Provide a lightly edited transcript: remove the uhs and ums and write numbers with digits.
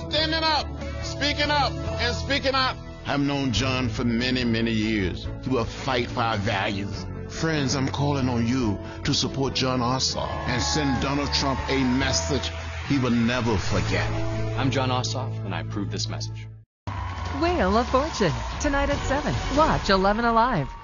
standing up, speaking up, and speaking out. I've known John for many, many years. He will fight for our values. Friends, I'm calling on you to support John Ossoff and send Donald Trump a message he will never forget. I'm John Ossoff, and I approve this message. Wheel of Fortune, tonight at 7. Watch 11 Alive.